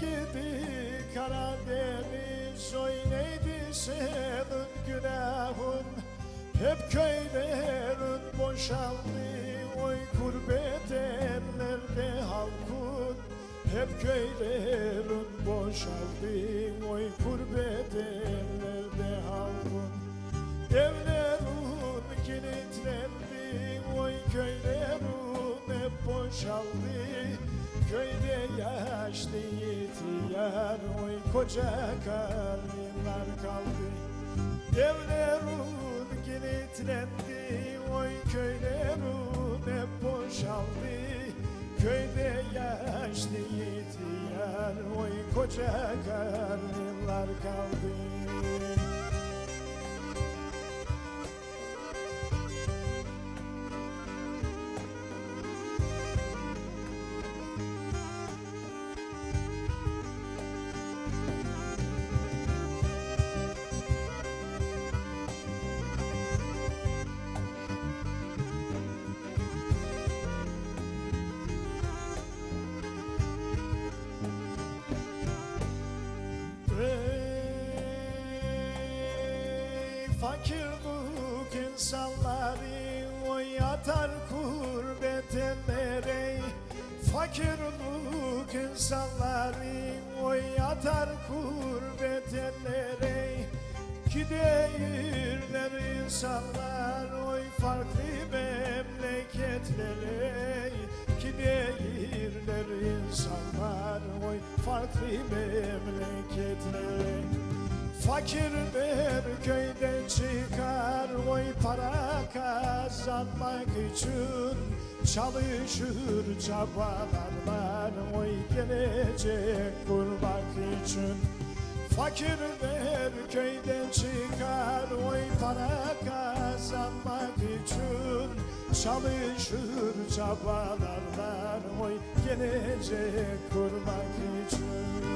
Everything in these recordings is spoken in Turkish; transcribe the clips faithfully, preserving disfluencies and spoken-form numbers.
gidi Karadeniz, oy neydi senin günahın? Hep köylerin boşaldı, oy gurbet ellerde halkın. Hep köylerin boşaldı, oy gurbet ellerde halkın. Evlerin kilitlendi, oy köylerin hep boşaldı. Köyde yaşlı ihtiyar, oy koca karılar kaldı. Evlerin kilitlendi, oy köylerin hep boşaldı. Köyde yaşlı ihtiyar, oy koca karılar kaldı. Fakirlik insanları oy atar gurbet ellere. Fakirlik insanları oy atar gurbet ellere. Giderler insanlar oy farklı memleketlere. Giderler insanlar oy farklı memleketlere. Fakirler köyden çıkar, oy para kazanmak için çalışır çabalarlar, oy gelecek kurmak için. Fakirler köyden çıkar, oy para kazanmak için çalışır çabalarlar, oy gelecek kurmak için.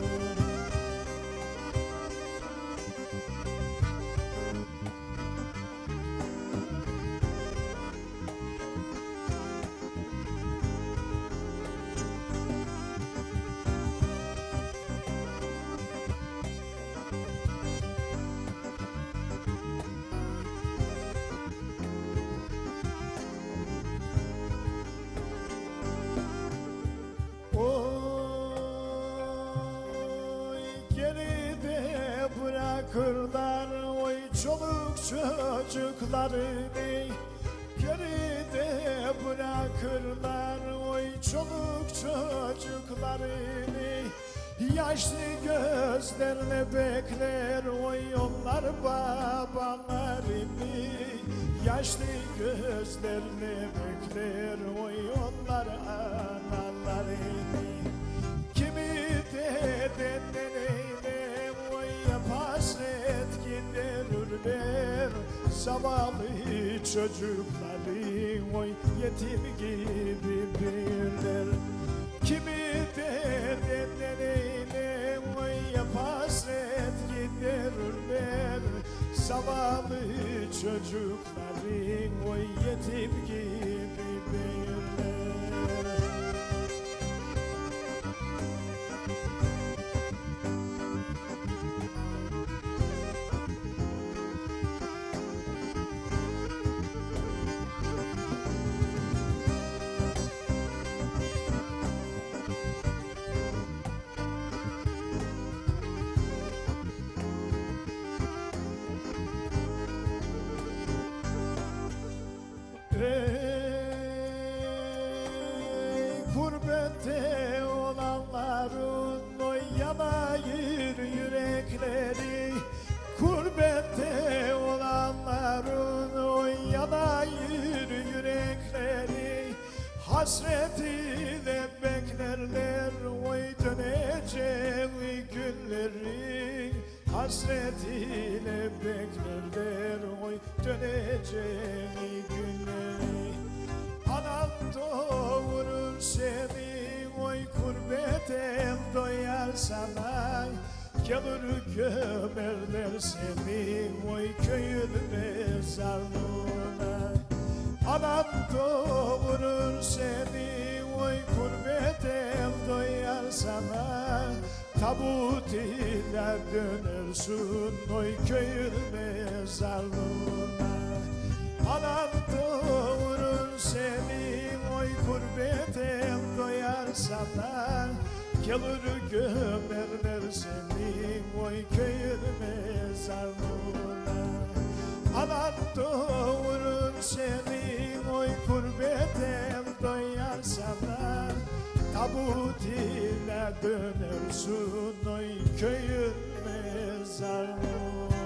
Geride bırakırlar oy çoluk çocuklarını. Geride bırakırlar oy çoluk çocuklarını. Yaşlı gözlerle bekler oy onlar babalarını. Yaşlı gözlerle bekler oy onlar analarını. Kimi dedenlerine oy hasret giderirler. Zavallı çocukları oy yetim gibi bilirler. Kimi dedenlerine oy hasret giderirler. Zavallı çocukları oy yetim gibi bilirler. Ey gurbette olanların oy yanayır yürekleri. Gurbette olanların oy yanayır yürekleri. Hasretiyle beklerler oy döneceği günleri. Hasretiyle beklerler oy döneceği günleri. Anan doğurur seni oy gurbet el doyar sana. Gelir gömerler seni oy köyün mezarlığına. Anan doğurur seni oy gurbet el doyar sana. tabut ile dönersin oy köyün mezarlığına. Anan doğurur seni oy kurbetem doyar sana. Gelir gömerler seni oy köyün mezarlığına. Anan doğurur seni oy kurbetem doyar sana. Tabut ile dönersin oy köyün mezarlığına.